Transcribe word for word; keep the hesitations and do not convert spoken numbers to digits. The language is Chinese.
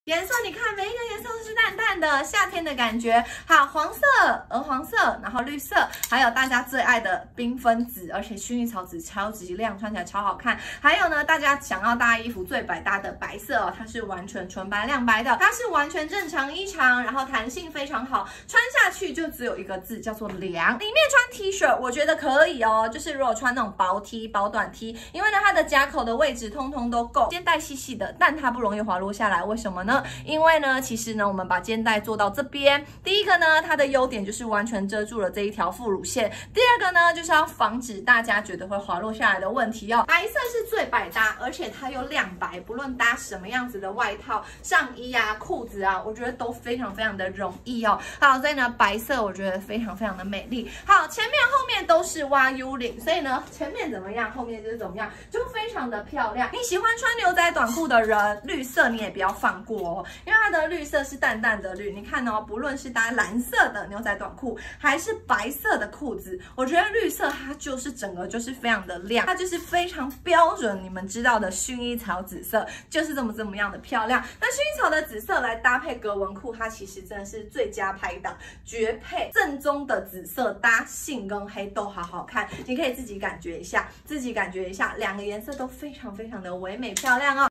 颜色你看，每一个颜色都是淡淡的夏天的感觉。好，黄色、鹅黄色，然后绿色，还有大家最爱的缤纷紫，而且薰衣草紫超级亮，穿起来超好看。还有呢，大家想要搭衣服最百搭的白色哦，它是完全纯白亮白的，它是完全正常衣长，然后弹性非常好，穿下去就只有一个字叫做凉。里面穿 T 恤，我觉得可以哦，就是如果穿那种薄 T、薄短 T， 因为呢它的夹口的位置通通都够，肩带细细的，但它不容易滑落下来，为什么呢？因为呢，其实呢，我们把肩带做到这边，第一个呢，它的优点就是完全遮住了这一条副乳线；第二个呢，就是要防止大家觉得会滑落下来的问题哦。白色是最百搭，而且它又亮白，不论搭什么样子的外套、上衣啊、裤子啊，我觉得都非常非常的容易哦。好，所以呢，白色我觉得非常非常的美丽。好，前面后面都是挖 U 领，所以呢，前面怎么样，后面就是怎么样，就非常的漂亮。你喜欢穿牛仔短裤的人，绿色你也不要放过。因为它的绿色是淡淡的绿，你看哦，不论是搭蓝色的牛仔短裤，还是白色的裤子，我觉得绿色它就是整个就是非常的亮，它就是非常标准，你们知道的薰衣草紫色，就是这么这么样的漂亮。那薰衣草的紫色来搭配格纹裤，它其实真的是最佳拍档，绝配，正宗的紫色搭杏跟黑都好好看，你可以自己感觉一下，自己感觉一下，两个颜色都非常非常的唯美漂亮哦。